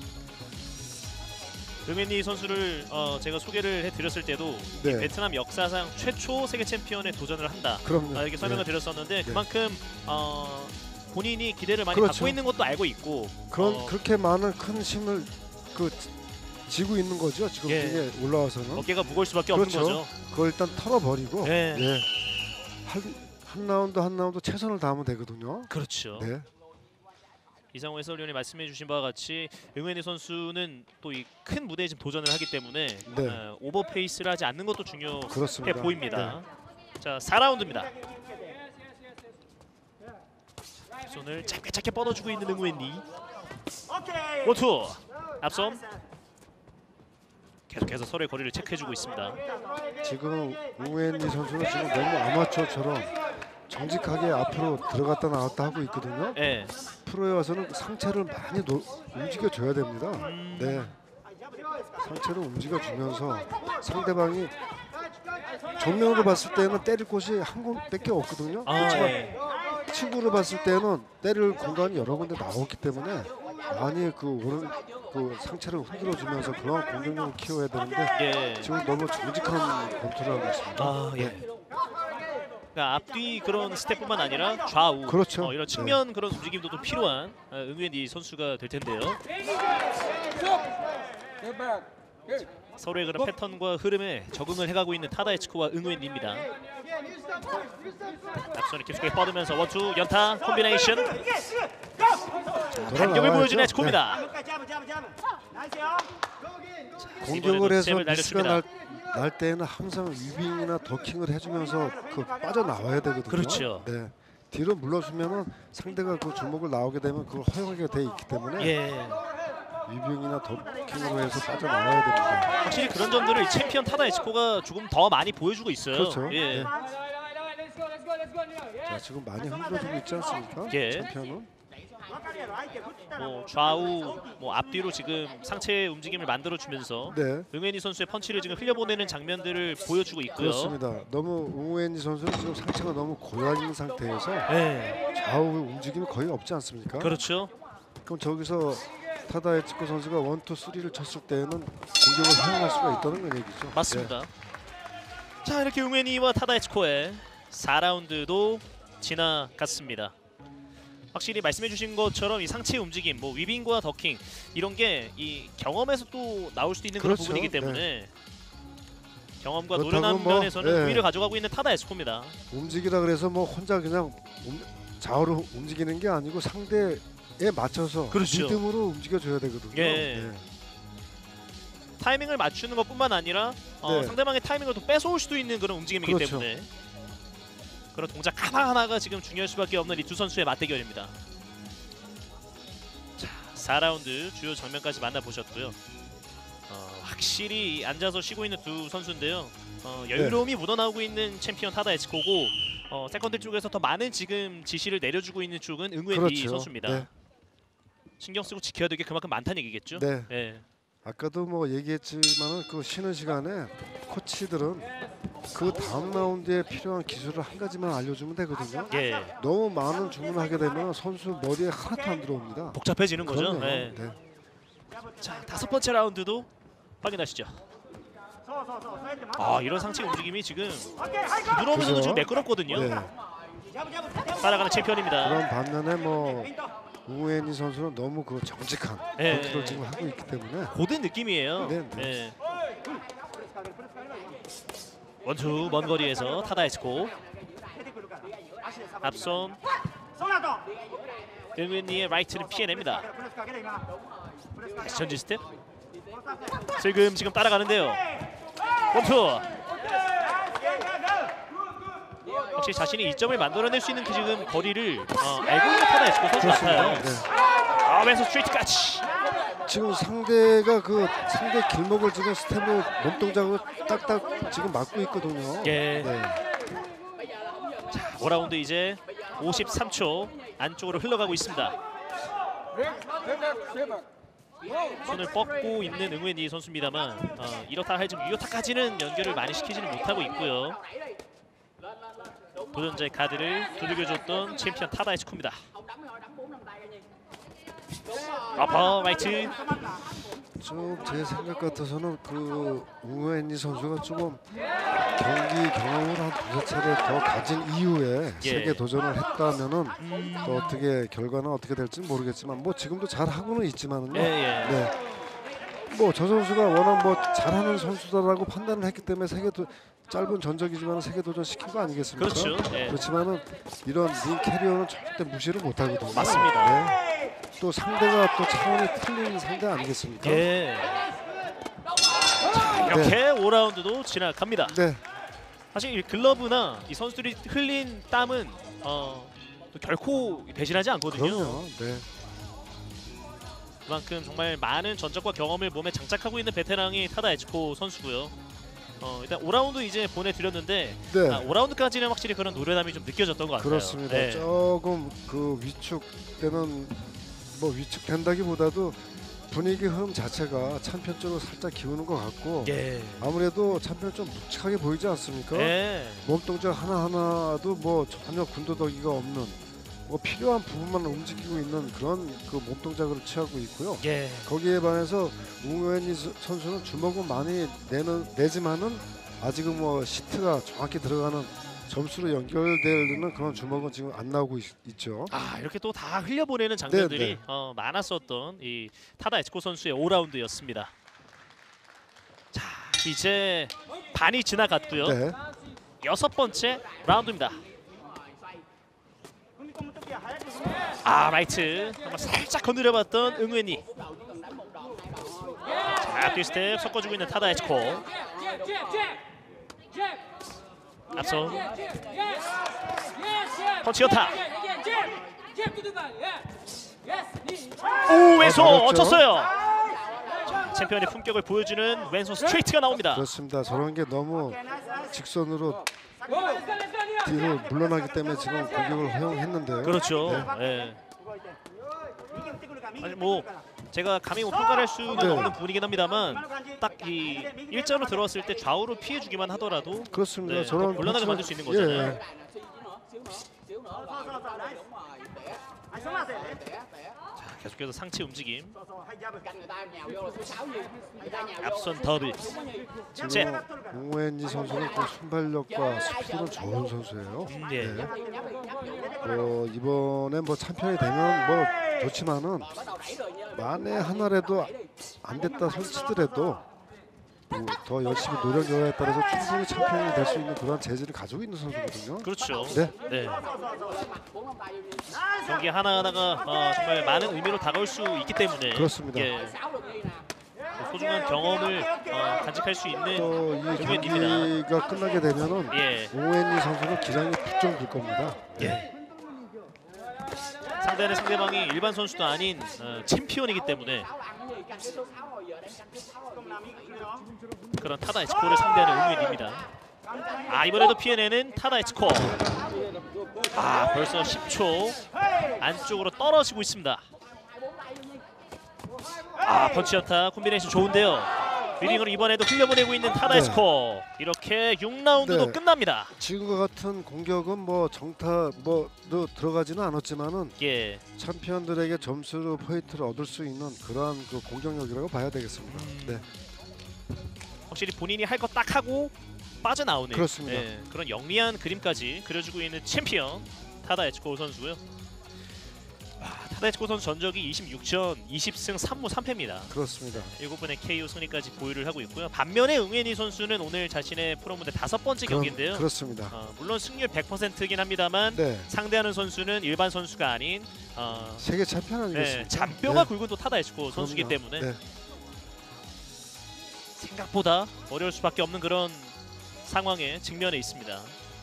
B: 응웬리 선수를 어, 제가 소개를 해드렸을 때도
C: 네.
B: 베트남 역사상 최초 세계 チャンピオン에 도전을 한다.
C: 그럼요.
B: 아, 이렇게 설명을
C: 네.
B: 드렸었는데 그만큼 어, 본인이 기대를 많이
C: 그렇죠.
B: 갖고 있는 것도 알고 있고
C: 그런
B: 어,
C: 그렇게 많은 큰 힘을 그 지고 있는 거죠. 지금
B: 예.
C: 링에 올라와서는.
B: 어깨가 무거울 수밖에
C: 그렇죠.
B: 없는 거죠.
C: 그걸 일단 털어버리고
B: 네.
C: 예. 한, 한 라운드 한 라운드 최선을 다하면 되거든요.
B: 그렇죠.
C: 네.
B: 이상호 해설위원이 말씀해주신 바와 같이 응웬이 선수는 또 이 큰 무대에 지금 도전을 하기 때문에
C: 네.
B: 어, 오버페이스를 하지 않는 것도 중요해
C: 그렇습니다.
B: 보입니다. 자, 사 라운드입니다. 손을 짧게 짧게 뻗어주고 있는 응웬이. 원투 앞선 계속해서 서로의 거리를 체크해주고 있습니다.
C: 지금 우엔이 선수는 지금 너무 아마추어처럼 정직하게 앞으로 들어갔다 나왔다 하고 있거든요.
B: 네.
C: 프로에 와서는 상체를 많이 노, 움직여줘야 됩니다.
B: 음...
C: 네, 상체를 움직여주면서 상대방이 정면으로 봤을 때는 때릴 곳이 한 곳밖에 없거든요.
B: 아,
C: 그렇지만
B: 네.
C: 측으로 봤을 때는 때릴 공간이 여러 군데 나오기 때문에 많이 그 오른 그 상체를 흔들어주면서 그런 공격력을 키워야 되는데
B: 예.
C: 지금 너무 정직한 컨트롤을 하고 있습니다.
B: 아, 예. 그러니까 앞뒤 그런 스텝뿐만 아니라 좌우
C: 그렇죠.
B: 어, 이런 측면 네. 그런 움직임도 또 필요한 어, 응웬이 선수가 될 텐데요. 서로의 그런 패턴과 흐름에 적응을 해가고 있는 타다에치코와 응웬이입니다. 앞손을 깊숙이 뻗으면서 원투 연타 콤비네이션. 자, 반격을 보여주는 에치코입니다.
C: 네. 공격을 해서 미스가 날, 날 때에는 항상 위빙이나 더킹을 해주면서 그 빠져나와야 되거든요.
B: 그렇죠.
C: 네. 뒤로 물러주면은 상대가 그 주먹을 나오게 되면 그걸 허용하게 돼 있기 때문에
B: 예.
C: 위빙이나 더킹으로 해서 빠져나와야 됩니다.
B: 확실히 그런 점들을 챔피언 타다에치코가 조금 더 많이 보여주고 있어요.
C: 그렇죠.
B: 예.
C: 네. 자, 지금 많이 흔들어주고 있지 않습니까?
B: 예.
C: 챔피언은.
B: 뭐 좌우 뭐 앞뒤로 지금 상체 움직임을 만들어 주면서
C: 네.
B: 응웬이 선수의 펀치를 지금 흘려보내는 장면들을 보여주고 있고요.
C: 그렇습니다. 너무 응웬이 선수는 지금 상체가 너무 고여 있는 상태에서
B: 네.
C: 좌우 움직임이 거의 없지 않습니까?
B: 그렇죠.
C: 그럼 저기서 타다에치코 선수가 원투 쓰리를 쳤을 때는 공격을 사용할 수가 있다는 건 얘기죠.
B: 맞습니다.
C: 네.
B: 자, 이렇게 응웬이와 타다에치코의 사 라운드도 지나갔습니다. 확실히 말씀해주신 것처럼 이 상체 움직임, 뭐 위빙과 더킹 이런 게 이 경험에서 또 나올 수도 있는
C: 그렇죠.
B: 그런 부분이기 때문에
C: 네.
B: 경험과
C: 그렇다고
B: 노련한
C: 뭐,
B: 면에서는
C: 네.
B: 우위를 가져가고 있는 타다에치코입니다.
C: 움직이라 그래서 뭐 혼자 그냥 움, 좌우로 움직이는 게 아니고 상대에 맞춰서
B: 그렇죠.
C: 리듬으로 움직여줘야 되거든요.
B: 예.
C: 네.
B: 타이밍을 맞추는 것뿐만 아니라 어,
C: 네.
B: 상대방의 타이밍을 또 뺏어올 수도 있는 그런 움직임이기
C: 그렇죠.
B: 때문에 그런 동작 하나하나가 지금 중요할 수밖에 없는 이 두 선수의 맞대결입니다. 자, 사 라운드 주요 장면까지 만나보셨고요. 어, 확실히 앉아서 쉬고 있는 두 선수인데요. 어, 여유로움이 네. 묻어나오고 있는 챔피언 타다에치코고 어, 세컨드 쪽에서 더 많은 지금 지시를 내려주고 있는 쪽은 응웬이
C: 그렇죠.
B: 선수입니다.
C: 네.
B: 신경 쓰고 지켜야 될 게 그만큼 많다는 얘기겠죠?
C: 네.
B: 네.
C: 아까도 뭐 얘기했지만은 그 쉬는 시간에 코치들은 그 다음 라운드에 필요한 기술을 한 가지만 알려주면 되거든요.
B: 예.
C: 너무 많은 주문을 하게 되면 선수 머리에 하나도 안 들어옵니다.
B: 복잡해지는 거죠. 네.
C: 네.
B: 자, 다섯 번째 라운드도 확인하시죠. 아, 이런 상체 움직임이 지금 부드러우면서도
C: 그죠?
B: 지금 매끄럽거든요.
C: 네.
B: 따라가는 챔피언입니다.
C: 그런 반면에 뭐 우엔이 선수는 너무 그 정직한
B: 네.
C: 컨트롤 지금 하고 있기 때문에
B: 고든 느낌이에요.
C: 네, 네.
B: 네. 원투 먼 거리에서 타다에치코 앞선 응웬이의 라이트를 피해냅니다. 다시 전진 스텝 슬금 지금 따라가는데요. 원투 혹시 자신이 이 점을 만들어낼 수 있는 그 지금 거리를 어, 알고 있는 타다에치코 선수 같아요.
C: 네.
B: 아, 왼손 스트레이트까지.
C: 지금 상대가 그 상대 길목을 지금 스텝으로 몸동작으로 딱딱 지금 막고 있거든요.
B: 예.
C: 네.
B: 자, 오 라운드 이제 오십삼 초 안쪽으로 흘러가고 있습니다. 손을 뻗고 있는 응웬이 선수입니다만 어, 이렇다 할 지금 유효타까지는 연결을 많이 시키지는 못하고 있고요. 도전자의 카드를 두들겨줬던 챔피언 타다에치코입니다. 아퍼 라이트.
C: 좀 제 생각 같아서는 그 우엔이 선수가 조금 경기 경험을 한 두세 차례 더 가진 이후에
B: 예.
C: 세계 도전을 했다면은
B: 음.
C: 또 어떻게 결과는 어떻게 될지 모르겠지만 뭐 지금도 잘 하고는 있지만은요.
B: 예, 예.
C: 네. 뭐 저 선수가 워낙 뭐 잘하는 선수다라고 판단을 했기 때문에 세계 도 짧은 전적이지만 세계 도전 시킨 거 아니겠습니까?
B: 그렇죠. 네.
C: 그렇지만은 이런 링 캐리어는 절대 무시를 못 하거든요.
B: 맞습니다.
C: 네. 또 상대가 또 차원이 틀린 상대 아니겠습니까?
B: 예. 자, 이렇게 네. 오 라운드도 지나갑니다.
C: 네.
B: 사실 이 글러브나 이 선수들이 흘린 땀은 어, 결코 배신하지 않거든요.
C: 그럼요. 네.
B: 그만큼 정말 많은 전적과 경험을 몸에 장착하고 있는 베테랑이 타다 에치코 선수고요. 어, 일단 오 라운드 이제 보내드렸는데
C: 네.
B: 아, 오 라운드까지는 확실히 그런 노련함이 좀 느껴졌던 것 같아요.
C: 그렇습니다.
B: 네.
C: 조금 그 위축되는 뭐 위축된다기보다도 분위기 흐름 자체가 챔피언 쪽으로 살짝 기우는 것 같고
B: 예.
C: 아무래도 챔피언 좀 묵직하게 보이지 않습니까?
B: 예.
C: 몸동작 하나하나도 뭐 전혀 군더더기가 없는 뭐 필요한 부분만 움직이고 있는 그런 그 몸동작으로 취하고 있고요.
B: 예.
C: 거기에 반해서 웅웬이 선수는 주먹은 많이 내는, 내지만은 아직은 뭐 시트가 정확히 들어가는 점수로 연결되는 그런 주먹은 지금 안 나오고 있, 있죠.
B: 아 이렇게 또 다 흘려보내는 장면들이
C: 네, 네.
B: 어, 많았었던 이 타다 에치코 선수의 오 라운드였습니다. 자 이제 반이 지나갔고요.
C: 네.
B: 여섯 번째 라운드입니다. 아 라이트 한번 살짝 건드려봤던 응웬이. 자 뒤스텝 섞어주고 있는 타다 에치코. 앞서 펀치 연타. 오 왼손 얹혔어요. 챔피언의 품격을 보여주는 왼손 스트레이트가 나옵니다.
C: 그렇습니다. 저런 게 너무 직선으로 뒤로 물러나기 때문에 지금 공격을 허용했는데요.
B: 그렇죠.
C: 네.
B: 네. 아니 뭐 제가 감히 뭐 평가할 수는
C: 네.
B: 없는 부분이긴 합니다만 딱 이 일자로 들어왔을 때 좌우로 피해주기만 하더라도
C: 그렇습니다.
B: 네,
C: 저런
B: 곤란하게
C: 펀치는-
B: 만들 수 있는 거잖아요.
C: 예.
B: 자, 계속해서 상체 움직임. 앞선 더블. 제.
C: 웅웬이 선수는 그 순발력과 스피드는 좋은 선수예요.
B: 음, 예.
C: 네. 뭐 이번에 뭐 챔피언이 되면 뭐 좋지만은 만에 하나라도 안 됐다 손치더라도 뭐 더 열심히 노력에 따라서 충분히 챔피언이 될 수 있는 그런 재질을 가지고 있는 선수거든요.
B: 그렇죠.
C: 네.
B: 네. 경기 하나하나가 어, 정말 많은 의미로 다가올 수 있기 때문에
C: 그렇습니다.
B: 예. 소중한 경험을 어, 간직할 수 있는
C: 또 이
B: 경기입니다.
C: 경기가 끝나게 되면은
B: 예.
C: 웅웬이 선수는 기량이 북정될 겁니다.
B: 예. 상대는 상대방이 일반 선수도 아닌 어, 챔피언이기 때문에 그런 타다 에치코를 상대하는 응웬입니다. 아 이번에도 피해내는 타다 에치코. 아 벌써 십 초 안쪽으로 떨어지고 있습니다. 아 펀치 연타 콤비네이션 좋은데요. 위링으로 이번에도 흘려보내고 있는 타다 에치코. 이렇게 육 라운드도
C: 네.
B: 끝납니다.
C: 지금과 같은 공격은 뭐 정타 뭐도 들어가지는 않았지만은
B: 예.
C: 챔피언들에게 점수로 포인트를 얻을 수 있는 그러한 그 공격력이라고 봐야 되겠습니다.
B: 음.
C: 네,
B: 확실히 본인이 할 거 딱 하고 빠져나오는
C: 그렇습니다.
B: 예, 그런 영리한 그림까지 그려주고 있는 챔피언 타다 에치코 선수고요. 와, 타다 에치코 선수 전적이 이십육 전 이십 승 삼 무 삼 패입니다.
C: 그렇습니다.
B: 일곱 번의 케이오 승리까지 보유를 하고 있고요. 반면에 응웬이 선수는 오늘 자신의 프로 무대 다섯 번째
C: 그럼,
B: 경기인데요.
C: 그렇습니다.
B: 어, 물론 승률 백 퍼센트긴 합니다만
C: 네,
B: 상대하는 선수는 일반 선수가 아닌 어,
C: 세계 챔피언 아니겠습니까?
B: 네, 잔뼈가
C: 네.
B: 굵은 또 타다 에치코 선수이기
C: 그럼요.
B: 때문에
C: 네.
B: 생각보다 어려울 수밖에 없는 그런 상황에 직면해 있습니다.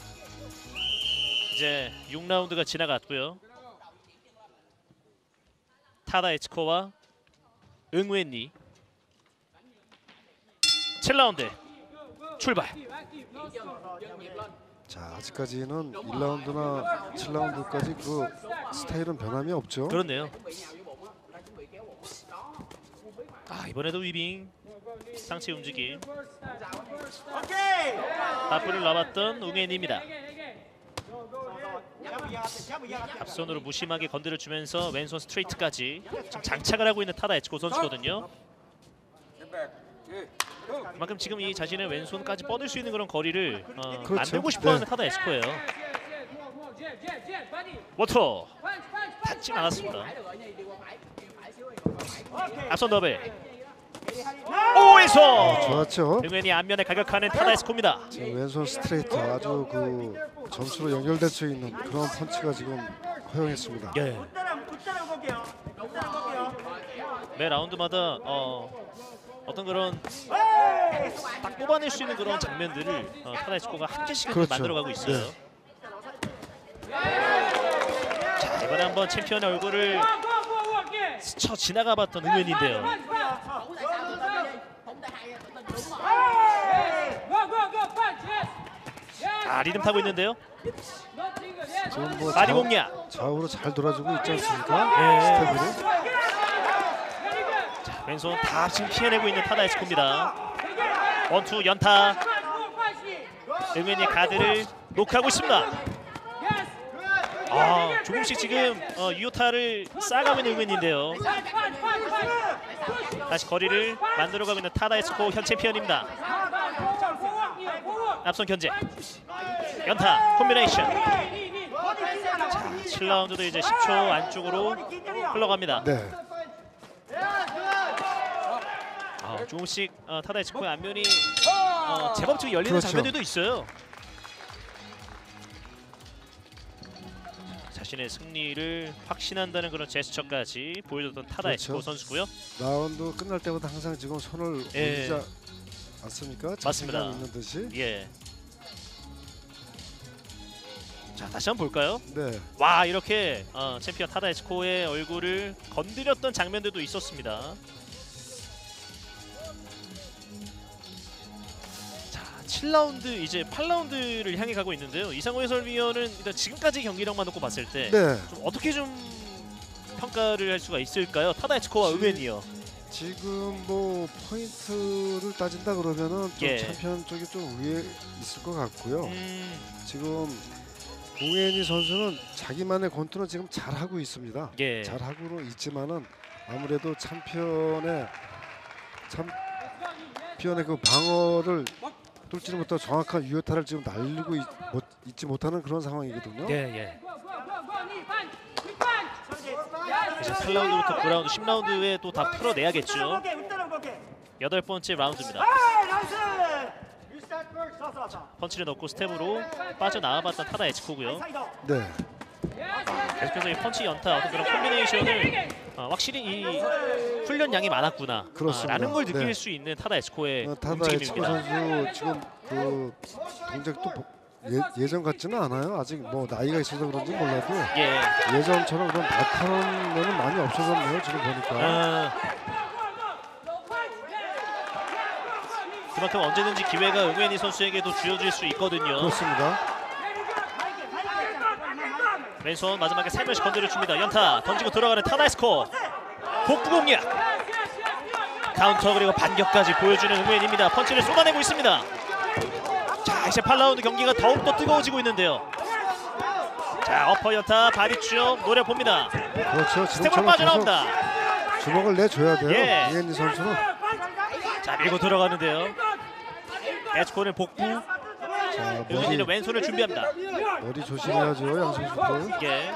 B: 이제 육 라운드가 지나갔고요. 타다 에치코와 응웬이 칠 라운드 출발.
C: 자, 아직까지는 일 라운드나 칠 라운드까지 그 스타일은 변함이 없죠.
B: 그렇네요. 아 이번에도 위빙 상체 움직임. 앞불을 놔봤던 웅웬입니다. 앞손으로 무심하게 건드려주면서 왼손 스트레이트까지 지금 장착을 하고 있는 타다 에치코 선수거든요. 그만큼 지금 이 자신의 왼손까지 뻗을 수 있는 그런 거리를 어,
C: 그렇죠.
B: 만들고 싶어하는
C: 네.
B: 타다 에치코예요. 워터 닿진 않았습니다. 앞선 더블 오 왼손.
C: 아, 좋았죠.
B: 응웬이 앞면에 가격하는 타다 에스코입니다.
C: 지금 왼손 스트레이트 아주 그 점수로 연결될 수 있는 그런 펀치가 지금 허용했습니다.
B: 예. 매 라운드마다 어, 어떤 그런 딱 뽑아낼 수 있는 그런 장면들을 어, 타다 에스코가 한 개씩은
C: 그렇죠.
B: 만들어가고 있어요.
C: 네.
B: 자 이번에 한번 챔피언의 얼굴을 스쳐 지나가봤던 응웬인데요. 아 리듬 타고 있는데요.
C: 지금 뭐
B: 마리
C: 좌-
B: 공략.
C: 좌우로 잘 돌아주고 있지 않습니까?
B: 예.
C: 스텝으로.
B: 자, 왼손 다 지금 피해내고 있는 타다 에스코입니다. 원투 연타. 응웬이 가드를 노크하고 있습니다. 아 조금씩 지금 어, 유효타를 쌓아가고 있는 응웬인데요. 다시 거리를 만들어가고 있는 타다 에스코 현 챔피언입니다. 앞선 견제 연타 콤비네이션. 자, 칠 라운드도 이제 십 초 안쪽으로 흘러갑니다.
C: 네.
B: 아, 조금씩 어, 타다 에스코의 안면이 어, 제법 지금 열리는
C: 그렇죠.
B: 장면들도 있어요. 자신의 승리를 확신한다는 그런 제스처까지 보여줬던 타다
C: 그렇죠.
B: 에스코 선수고요.
C: 라운드 끝날 때마다 항상 지금 손을
B: 예.
C: 올리지 않습니까?
B: 맞습니다.
C: 자신감 있는 듯이.
B: 예. 자 다시 한번 볼까요?
C: 네.
B: 와 이렇게 어, 챔피언 타다 에스코의 얼굴을 건드렸던 장면들도 있었습니다. 자 칠 라운드 이제 팔 라운드를 향해 가고 있는데요. 이상호 해설위원은 일단 지금까지 경기력만 놓고 봤을 때 좀
C: 네.
B: 어떻게 좀 평가를 할 수가 있을까요? 타다 에스코와 응웬이요.
C: 지금 뭐 포인트를 따진다 그러면은 좀
B: 예.
C: 챔피언 쪽이 좀 위에 있을 것 같고요.
B: 음,
C: 지금 웅웬이 선수는 자기만의 권투는 지금 잘 하고 있습니다.
B: 예.
C: 잘 하고는 있지만은 아무래도 챔피언의 챔피언의 그 방어를 뚫지는 못하고 정확한 유효타를 지금 날리고 있, 못, 있지 못하는 그런 상황이거든요.
B: 예, 예. 이제 팔 라운드부터 구 라운드, 십 라운드에 또 다 풀어내야겠죠. 여덟 번째 라운드입니다. 펀치를 넣고 스텝으로 빠져나와봤던 타다 에스코고요.
C: 네.
B: 계속해서 이 펀치 연타 어떤 그런 콤비네이션을 어, 확실히 이 훈련량이 많았구나
C: 그렇습니다.
B: 아, 라는 걸 느낄
C: 네.
B: 수 있는 타다 에스코의
C: 어, 타다 에스코
B: 움직임입니다.
C: 선수 지금 그 동작도 보- 예, 예전 같지는 않아요. 아직 뭐 나이가 있어서 그런지 몰라도
B: 예.
C: 예전처럼 그런 날카로운 면은 많이 없어졌네요. 지금 보니까.
B: 아, 그만큼 언제든지 기회가 응웬이 선수에게도 주어질 수 있거든요.
C: 그렇습니다.
B: 왼손 마지막에 살며시 건드려줍니다. 연타 던지고 들어가는 타다 에스코. 복부 공략. 카운터 그리고 반격까지 보여주는 응웬입니다. 펀치를 쏟아내고 있습니다. 자 이제 팔 라운드 경기가 더욱더 뜨거워지고 있는데요. 자 어퍼 연타 바디 쪽 노려봅니다.
C: 그렇죠.
B: 스텝으로
C: 지금처럼
B: 빠져나옵니다.
C: 계속 주먹을 내줘야 돼요.
B: 예.
C: 웅웬이 선수는.
B: 자 밀고 들어가는데요. 에스코는 복부,
C: 자, 머리,
B: 응웬이는 왼손을 준비합니다.
C: 머리 조심해야죠. 양 선수도.
B: 예.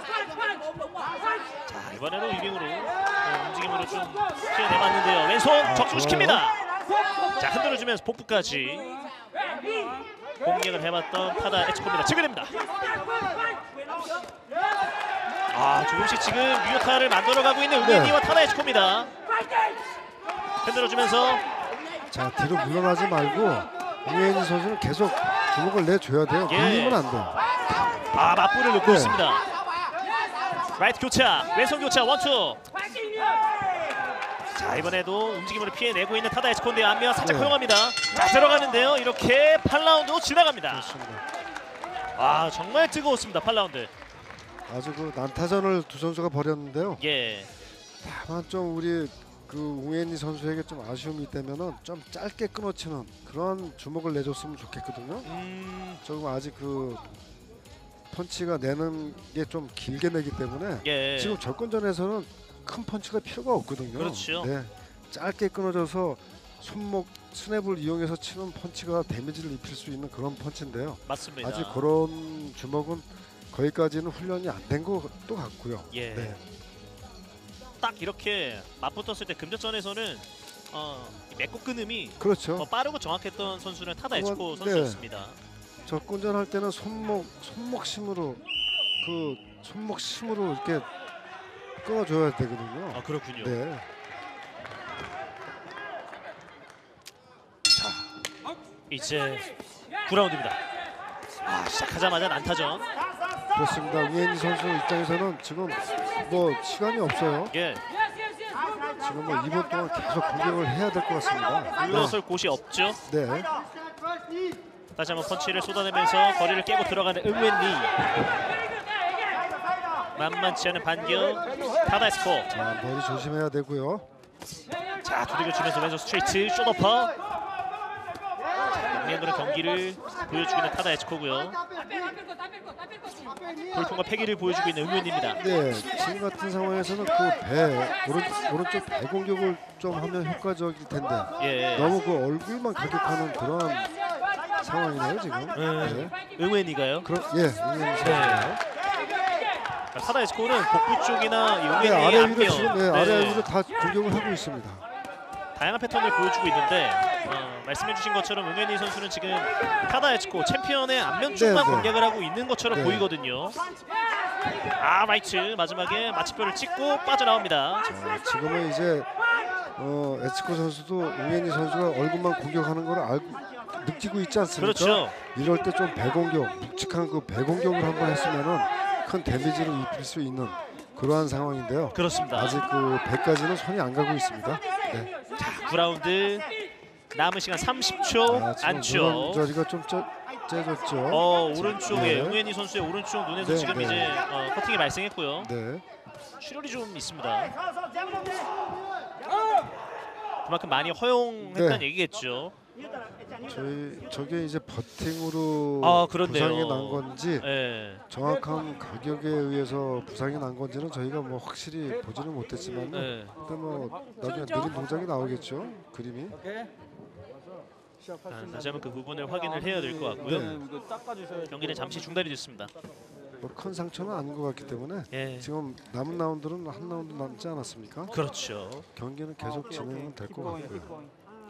B: 자 이번에는 위빙으로 어, 움직임으로 좀 피해내봤는데요. 왼손 적중시킵니다. 자 흔들어주면서 복부까지 공략을 해봤던 타다 에스코입니다. 지금입니다. 아 조금씩 지금 유효타를 만들어가고 있는 응웬이와
C: 네.
B: 타다 에스코입니다. 흔들어주면서
C: 자 뒤로 물러나지 말고 웅웬이 선수는 계속 주먹을 내줘야 돼요.
B: 예.
C: 밀리면 안 돼요.
B: 아 맞불을 놓고
C: 네.
B: 있습니다. 라이트 교차, 왼손 교차 원투. 자 이번에도 움직임으로 피해내고 있는 타다 에스코인데 안면 살짝
C: 네.
B: 허용합니다. 자 들어가는데요. 이렇게 팔 라운드로 지나갑니다.
C: 그렇습니다.
B: 아 정말 뜨거웠습니다. 팔 라운드.
C: 아주 그 난타전을 두 선수가 벌였는데요.
B: 예.
C: 다만 좀 우리 그 웅웬이 선수에게 좀 아쉬움이 있다면은 좀 짧게 끊어치는 그런 주먹을 내줬으면 좋겠거든요.
B: 음,
C: 조금 아직 그 펀치가 내는 게 좀 길게 내기 때문에
B: 예.
C: 지금 접근전에서는 큰 펀치가 필요가 없거든요.
B: 그렇죠.
C: 네, 짧게 끊어져서 손목 스냅을 이용해서 치는 펀치가 데미지를 입힐 수 있는 그런 펀치인데요.
B: 맞습니다.
C: 아직 그런 주먹은 거기까지는 훈련이 안 된 것도 같고요.
B: 예.
C: 네.
B: 딱 이렇게 맞붙었을 때 금전전에서는 어, 맺고 끊음이
C: 그렇죠.
B: 더 빠르고 정확했던 선수는 타다 에치코
C: 네.
B: 선수였습니다.
C: 접근전할 때는 손목 손목심으로 그 손목심으로 이렇게 끊어줘야 되거든요.
B: 아 그렇군요.
C: 네.
B: 이제 구 라운드입니다. 아, 시작하자마자 난타전.
C: 그렇습니다. 우엔이 선수 입장에서는 지금 뭐 시간이 없어요.
B: 예.
C: 지금 뭐 이 분 동안 계속 공격을 해야 될 것 같습니다.
B: 물러설 곳이 없죠.
C: 네.
B: 다시 한번 펀치를 쏟아내면서 거리를 깨고 들어가는 응웬리. 만만치 않은 반격. 타다 에치코.
C: 자, 머리 조심해야 되고요.
B: 자, 두들겨주면서 왼손 스트레이트 쇼더퍼. 양면으로 경기를 보여주고 있는 타다 에치코고요. 돌풍과 패기를 보여주고 있는 응웬리입니다.
C: 네, 지금 같은 상황에서는 그 배 오른, 오른쪽 배 공격을 좀 하면 효과적일 텐데
B: 예.
C: 너무 그 얼굴만 가격하는 그런 상황이네요 지금.
B: 음,
C: 네.
B: 응웬리가요?
C: 그럼 예, 응웬이 선수요.
B: 네. 타다 에치코는 복부 쪽이나
C: 네,
B: 응웬리의
C: 아래 위로
B: 앞면,
C: 지금 네,
B: 네.
C: 아래 위로 다 공격을 하고 있습니다.
B: 다양한 패턴을 보여주고 있는데 어, 말씀해주신 것처럼 응웬리 선수는 지금 타다 에치코 챔피언의 앞면 쪽만
C: 네, 네.
B: 공략을 하고 있는 것처럼
C: 네.
B: 보이거든요. 아 라이트 마지막에 마취뼈를 찍고 빠져나옵니다.
C: 자, 지금은 이제 어, 에치코 선수도 우엔이 선수가 얼굴만 공격하는 걸 알고 느끼고 있지 않습니까?
B: 그렇죠.
C: 이럴 때 좀 배공격, 묵직한 그 배공격을 한번 했으면은 큰 데미지를 입힐 수 있는 그러한 상황인데요.
B: 그렇습니다.
C: 아직 그 배까지는 손이 안 가고 있습니다. 네.
B: 자, 구 라운드 남은 시간 삼십 초
C: 아, 지금
B: 안쪽.
C: 눈 자리가 좀 쪄, 째졌죠.
B: 어 오른쪽에
C: 네.
B: 응웬이 선수의 오른쪽 눈에서
C: 네,
B: 지금
C: 네.
B: 이제 어, 커팅이 발생했고요.
C: 네.
B: 출혈이 좀 있습니다. 그만큼 많이 허용했다는
C: 네.
B: 얘기겠죠.
C: 저희 저게 이제 버팅으로
B: 아, 그렇네요.
C: 부상이 난 건지
B: 예.
C: 정확한 가격에 의해서 부상이 난 건지는 저희가 뭐 확실히 보지는 못했지만
B: 예.
C: 일단 뭐 나중에 느린 동작이 나오겠죠. 그림이.
B: 아, 다시 한번 그 부분을 확인을 해야 될 것 같고요.
C: 네.
B: 경기는 잠시 중단이 됐습니다.
C: 뭐 큰 상처는 아닌 것 같기 때문에
B: 예.
C: 지금 남은 라운드는 한 라운드 남지 않았습니까?
B: 그렇죠.
C: 경기는 계속 진행은 될 것 같고요.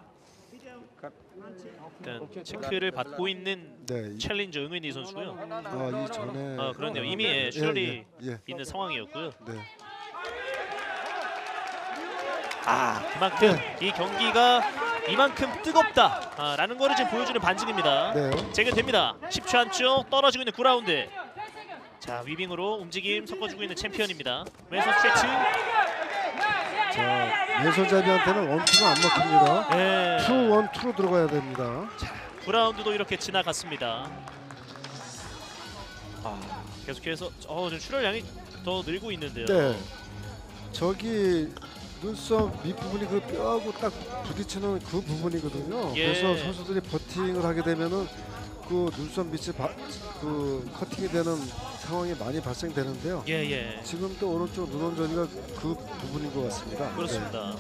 B: 일단 체크를 받고 있는
C: 네. 이,
B: 챌린저 응웬이 선수고요.
C: 아, 이 전에
B: 아, 그렇네요. 이미 예, 출혈이
C: 예, 예, 예.
B: 있는 상황이었고요.
C: 네.
B: 아, 그만큼 이 경기가 이만큼 뜨겁다라는 거를 지금 보여주는 반증입니다.
C: 네.
B: 재견됩니다. 십 초 안쪽 떨어지고 있는 구 라운드. 자, 위빙으로 움직임 섞어주고 있는 챔피언입니다. 왼손 스트레이트.
C: 자, 왼손잡이한테는 원투가 안 먹힙니다.
B: 네.
C: 투, 원, 투로 들어가야 됩니다.
B: 구 라운드도 이렇게 지나갔습니다. 아, 계속해서 어, 지금 출혈량이 더 늘고 있는데요.
C: 네. 저기 눈썹 밑부분이 그 뼈하고 딱 부딪히는 그 부분이거든요.
B: 예.
C: 그래서 선수들이 버팅을 하게 되면은 그 눈썹 밑이 바, 그 커팅이 되는 상황이 많이 발생되는데요.
B: 예, 예.
C: 지금 또 오른쪽 눈원전이가 그 부분인 것 같습니다.
B: 그렇습니다.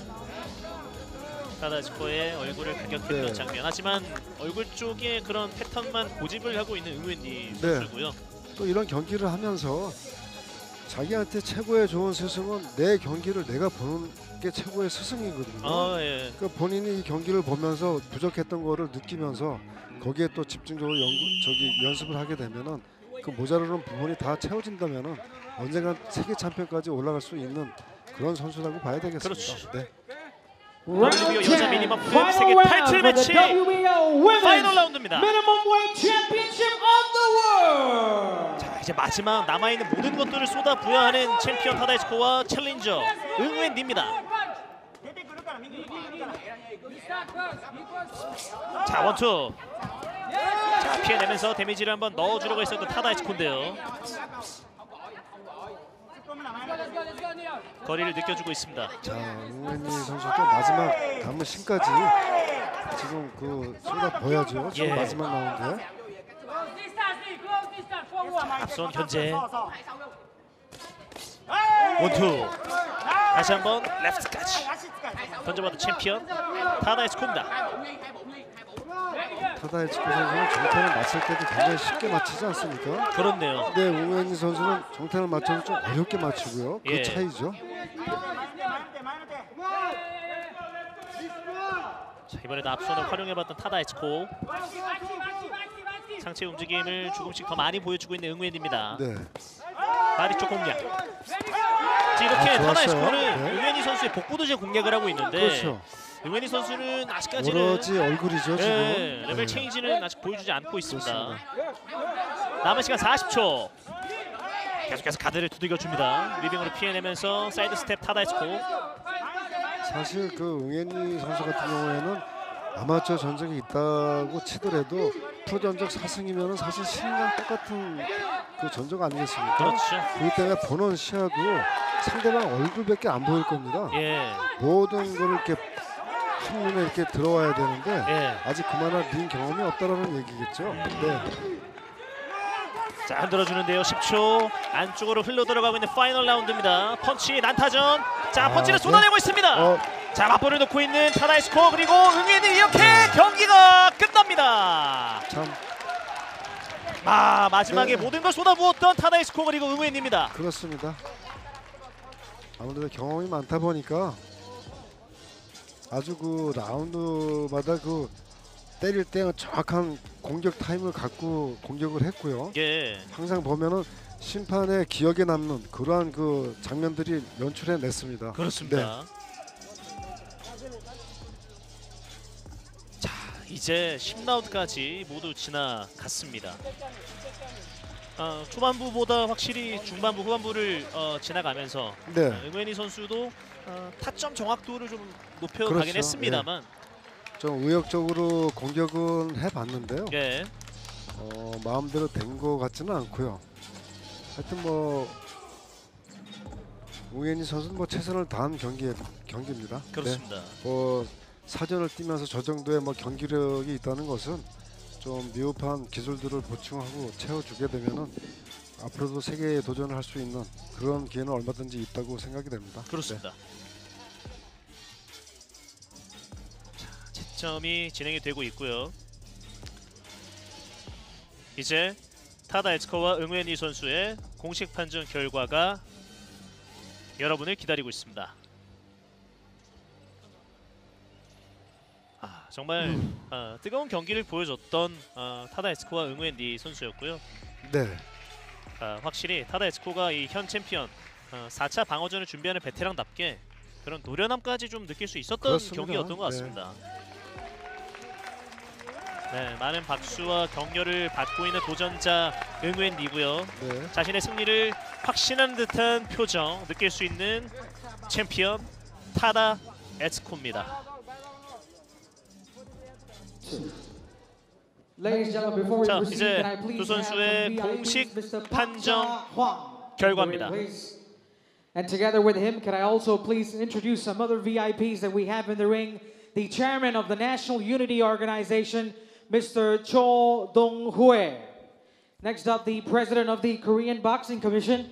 B: 타다치코의 얼굴을 가격했던
C: 네.
B: 장면. 하지만 얼굴 쪽에 그런 패턴만 고집을 하고 있는 응웬디
C: 네.
B: 선수고요.
C: 또 이런 경기를 하면서 자기한테 최고의 좋은 스승은 내 경기를 내가 보는 게 최고의 스승이거든요.
B: 아, 예.
C: 그러니까 본인이 이 경기를 보면서 부족했던 거를 느끼면서 거기에 또 집중적으로 연구, 저기 연습을 하게 되면은 그 모자라는 부분이 다 채워진다면은 언젠가 세계 챔피언까지 올라갈 수 있는 그런 선수라고 봐야 되겠습니다.
B: 그렇죠.
C: 네.
B: 더블유비오 여자 미니멈급 세계 타이틀 매치 파이널 라운드입니다.
A: Minimum weight championship of the world.
B: 자, 이제 마지막 남아있는 모든 것들을 쏟아 부여하는 챔피언 타다치코와 챌린저 응웬디입니다. 자, 원투. 자, 피해내면서 데미지를 한번 넣어주려고 했었던 타다치코인데요. 거리를 느껴주고 있습니다.
C: 자, 응웬이 선수도 마지막 남은 신까지 지금 그 쏟아 보야죠. 지금
B: 예.
C: 마지막 라운드에.
B: 앞선 현재 원투. 다시 한번 레프트까지 던져봐도 챔피언 타다치코입니다.
C: 타다이치코 선수는 정태를 맞출 때도 굉장히 쉽게 맞히지 않습니까?
B: 그렇네요.
C: 네, 우엔이 선수는 정태를 맞춰서 좀 어렵게 맞추고요. 그
B: 예.
C: 차이죠.
B: 이번에도 앞손을 활용해봤던 타다 에츠코. 상체 움직임을 조금씩 더 많이 보여주고 있는 응웬입니다.
C: 네.
B: 바디 쪽 공략. 이렇게
C: 아,
B: 타다 에츠코는
C: 네.
B: 응웬이 선수의 복부도제 공략을 하고 있는데
C: 그렇죠.
B: 응웬이 선수는 아직까지는
C: 오로지 얼굴이죠 지금.
B: 네, 레벨
C: 네.
B: 체인지는 아직 보여주지 않고 있습니다.
C: 그렇습니다.
B: 남은 시간 사십 초. 계속해서 가드를 두들겨줍니다. 리빙으로 피해내면서 사이드 스텝 타다 에츠코.
C: 사실 그 응앤리 선수 같은 경우에는 아마추어 전적이 있다고 치더라도 프로 전적 사 승이면 사실 신인랑 똑같은 그 전적 아니겠습니까?
B: 그렇죠.
C: 그렇기 때문에 보는 시야도 상대방 얼굴밖에 안 보일 겁니다.
B: 예.
C: 모든 걸 이렇게 한눈에 이렇게 들어와야 되는데
B: 예.
C: 아직 그만한 링 경험이 없다라는 얘기겠죠. 네.
B: 자, 흔들어주는데요. 십 초 안쪽으로 흘러 들어가고 있는 파이널 라운드입니다. 펀치 난타전. 자,
C: 아,
B: 펀치를
C: 네.
B: 쏟아내고 있습니다.
C: 어,
B: 자, 맞불을 놓고 있는 타다 에츠코 그리고 응웬이 이렇게 경기가 끝납니다.
C: 참
B: 아, 마지막에
C: 네.
B: 모든 걸 쏟아부었던 타다 에츠코 그리고 응웬입니다.
C: 그렇습니다. 아무래도 경험이 많다 보니까 아주 그 라운드마다 그 때릴 때 정확한 공격 타임을 갖고 공격을 했고요.
B: 예.
C: 항상 보면은 심판의 기억에 남는 그러한 그 장면들이 연출해냈습니다.
B: 그렇습니다. 자, 이제 십 라운드까지 모두 지나갔습니다. 어, 초반부보다 확실히 중반부, 후반부를 어, 지나가면서
C: 네.
B: 어, 응웬이 선수도 어, 타점 정확도를 좀 높여가긴
C: 그렇죠.
B: 했습니다만
C: 좀 의욕적으로 공격은 해봤는데요.
B: 예.
C: 어, 마음대로 된 것 같지는 않고요. 하여튼 뭐 우엔이 선수는 뭐 최선을 다한 경기 경기입니다.
B: 그렇습니다.
C: 네. 뭐 사전을 뛰면서 저 정도의 뭐 경기력이 있다는 것은 좀 미흡한 기술들을 보충하고 채워주게 되면은 앞으로도 세계에 도전을 할 수 있는 그런 기회는 얼마든지 있다고 생각이 됩니다.
B: 그렇습니다. 자, 채점이 진행이 되고 있고요. 이제 타다 에츠코와 응웬이 선수의 공식 판정 결과가 여러분을 기다리고 있습니다. 아, 정말 어, 뜨거운 경기를 보여줬던 어, 타다 에츠코와 응웬이 선수였고요.
C: 네.
B: 아, 확실히 타다 에츠코가 이 현 챔피언 어, 사 차 방어전을 준비하는 베테랑답게 그런 노련함까지 좀 느낄 수 있었던
C: 그렇습니다.
B: 경기였던 것 같습니다. 네, 많은 박수와 격려를 받고 있는 도전자 응웬리고요.
C: 네.
B: 자신의 승리를 확신한 듯한 표정 느낄 수 있는 챔피언 타다 에츠코입니다.
A: Ladies and gentlemen, before we
B: 자,
A: proceed,
B: 이제
A: can I please
B: 두
A: have
B: 선수의
A: some V I Ps,
B: 공식
A: Mister
B: 판정
A: Park Cha-hwang,
B: 결과입니다.
A: please. And together with him, can I also please introduce some other V I Ps that we have in the ring? The chairman of the National Unity Organization, Mister Cho Dong-hue. Next up, the president of the Korean Boxing Commission,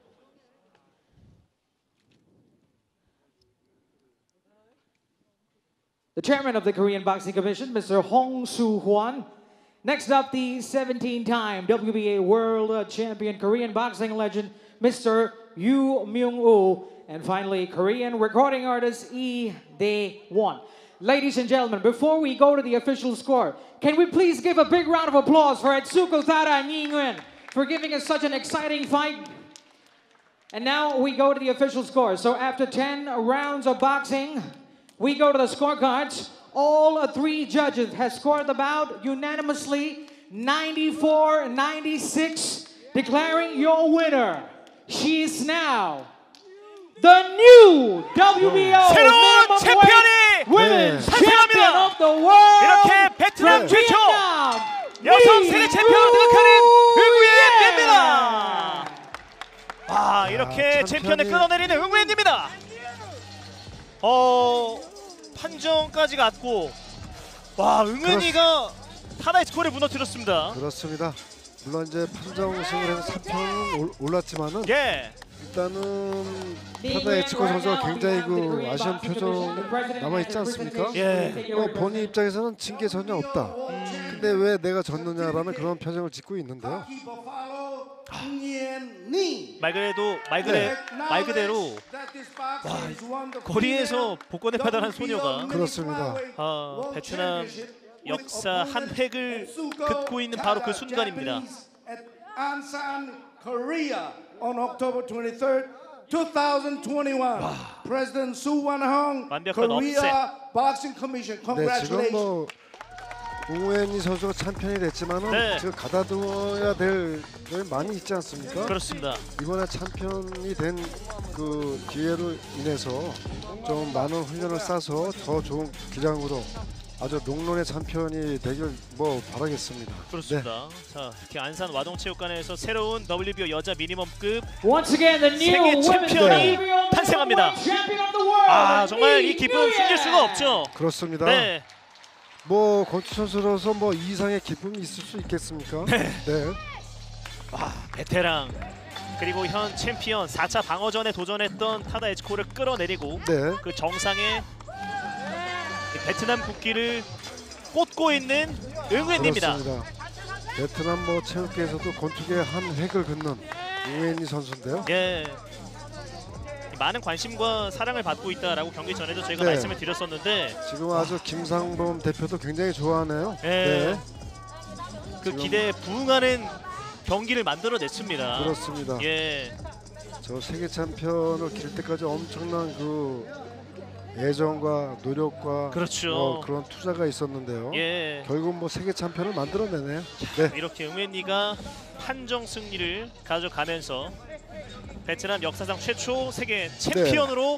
A: the chairman of the Korean Boxing Commission, Mister Hong Soo-hwan. Next up, the seventeen-time W B A World Champion Korean boxing legend, Mister Yoo Myung-woo. And finally, Korean recording artist Lee Dae-won. Ladies and gentlemen, before we go to the official score, can we please give a big round of applause for Etsuko Tara and Yi Nguyen for giving us such an exciting fight? And now we go to the official score. So after ten rounds of boxing, we go to the scorecards. All three judges have scored the bout unanimously, ninety-four ninety-six, declaring your winner. She is now the new W B O
B: 새로운
A: minimum
B: 챔피언이
A: weight women's
B: 네.
A: champion of the world.
B: 이렇게 베트남
A: from
B: 최초
A: Vietnam,
B: 여성
A: Lee
B: 세계 챔피언을 등극하는
A: Nguyen.
B: 응웬입니다. 와, 이렇게
C: 아,
B: 챔피언을
C: 챔피언이-
B: 끌어내리는 응웬입니다. 어, 판정까지 갔고, 와, 응웬이가 타다 에츠코를 무너뜨렸습니다.
C: 그렇습니다. 물론 이제 판정 우승을 해서 삼 편은 올랐지만은
B: 예.
C: 일단은 타다 에츠코 선수가 굉장히 그 아쉬운 표정 남아 있지 않습니까?
B: 예.
C: 어, 본인 입장에서는 진 게 전혀 없다. 근데 왜 내가 졌느냐라는 그런 표정을 짓고 있는데요.
B: 말 그래도 말 그래 말 그대로 와, 거리에서 복권을 받아낸 소녀가
C: 그렇습니다.
B: 어, 베트남 역사 한 획을 긋고 있는 바로 그 순간입니다.
F: Ansan, Korea on October twenty-third, twenty twenty-one. President Su Wan-hong,
B: 완벽한
F: Korea
B: 업셋.
F: Boxing Commission.
C: 네,
F: Congratulations.
C: 지금 뭐 웅웬이 선수가 챔피언이 됐지만은
B: 네.
C: 지금 가다듬어야 될 게 많이 있지 않습니까?
B: 그렇습니다.
C: 이번에 챔피언이 된 그 기회로 인해서 좀 많은 훈련을 쌓아서 더 좋은 기량으로 아주 롱런의 챔피언이 되길 뭐 바라겠습니다.
B: 그렇습니다.
C: 네.
B: 자, 이렇게 안산 와동체육관에서 새로운 더블유비오 여자 미니멈급
A: Once again, the new
B: 세계
A: women's
B: 챔피언이
A: W B O
B: 탄생합니다.
A: champion of the world.
B: 아, 정말 이 기쁨
A: 이유연.
B: 숨길 수가 없죠.
C: 그렇습니다.
B: 네.
C: 뭐 권투 선수로서 뭐 이상의 기쁨이 있을 수 있겠습니까? 네.
B: 와, 베테랑 그리고 현 챔피언 사 차 방어전에 도전했던 타다 에치코를 끌어내리고
C: 네.
B: 그 정상에 베트남 국기를 꽂고 있는 응웬입니다.
C: 그렇습니다. 베트남 뭐 체육계에서도 권투계 한 획을 긋는 웅웬이 선수인데요.
B: 예. 많은 관심과 사랑을 받고 있다라고 경기 전에도 저희가
C: 네.
B: 말씀을 드렸었는데
C: 지금 아주 김상범 대표도 굉장히 좋아하네요.
B: 예.
C: 네.
B: 그
C: 지금-
B: 기대에 부응하는 경기를 만들어냈습니다.
C: 그렇습니다.
B: 예.
C: 저 세계 챔피언을 길 때까지 엄청난 그 애정과 노력과
B: 그렇죠.
C: 어, 그런 투자가 있었는데요.
B: 예.
C: 결국 뭐 세계 챔피언을 만들어내네요. 네.
B: 이렇게 응웬이가 판정 승리를 가져가면서 베트남 역사상 최초 세계 챔피언으로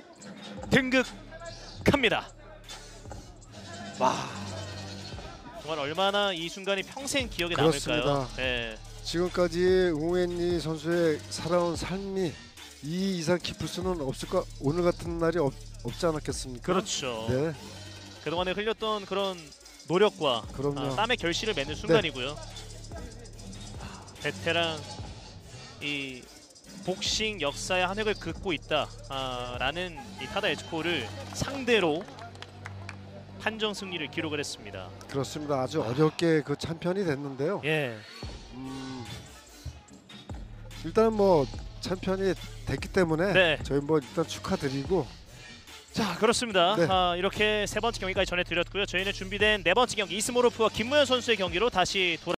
B: 등극합니다. 와, 정말 얼마나 이 순간이 평생 기억에 남을까요?
C: 그렇습니다.
B: 네.
C: 지금까지 웅웬이 선수의 살아온 삶이 이 이상 깊을 수는 없을까? 오늘 같은 날이 없, 없지 않았겠습니까?
B: 그렇죠.
C: 네.
B: 그동안에 흘렸던 그런 노력과
C: 그럼요.
B: 아, 땀의 결실을 맺는 순간이고요. 아, 베테랑 이 복싱 역사의 한 획을 긋고 있다라는 이 타다 에치코를 상대로 판정 승리를 기록을 했습니다.
C: 그렇습니다. 아주 어렵게 그 챔피언이 됐는데요.
B: 예.
C: 음, 일단 뭐 챔피언이 됐기 때문에
B: 네.
C: 저희 뭐 일단 축하드리고
B: 자, 그렇습니다.
C: 네.
B: 아, 이렇게 세 번째 경기까지 전해드렸고요. 저희는 준비된 네 번째 경기 이스모로프와 김무현 선수의 경기로 다시 돌아.